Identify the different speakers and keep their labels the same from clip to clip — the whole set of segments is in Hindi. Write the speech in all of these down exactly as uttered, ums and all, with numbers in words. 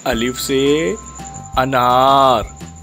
Speaker 1: अलिफ से अनार,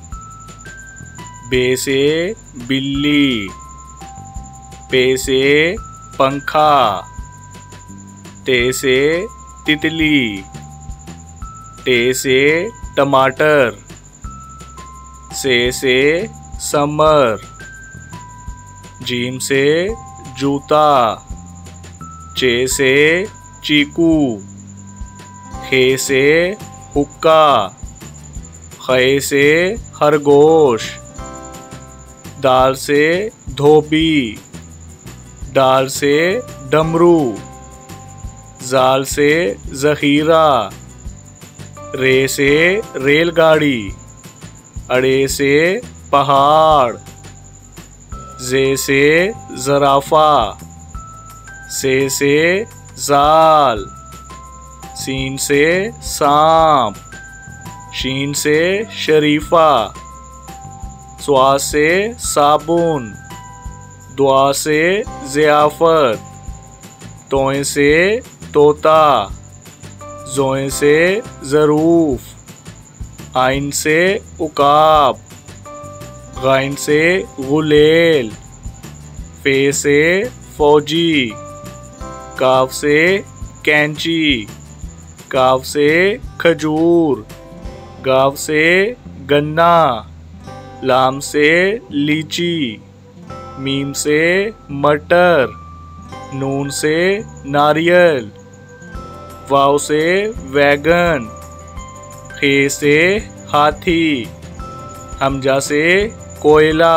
Speaker 1: बे से बिल्ली, पे से पंखा, ते से तितली, टे से टमाटर, से से समर, जीम से जूता, चे से चीकू, खे से हुक्का, खे से खरगोश, दाल से धोबी, डाल से डमरू, जाल से जखीरा, रे से रेलगाड़ी, अड़े से पहाड़, जे से जराफा, से से जाल, सीन से सांप, शीन से शरीफा, स्वा से साबुन, दुआ से ज़ियाफ़त, तोए से तोता, जोए से ज़रूफ, आइन से उकाब, गाइन से गुलेल, फे से फौजी, काफ से कैंची, काफ से खजूर, गाव से गन्ना, लाम से लीची, मीम से मटर, नून से नारियल, वाव से वैगन, खे से हाथी, हमजा से कोयला,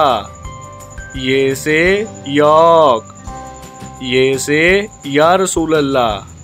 Speaker 1: ये से यौक, ये से या रसूल अल्लाह।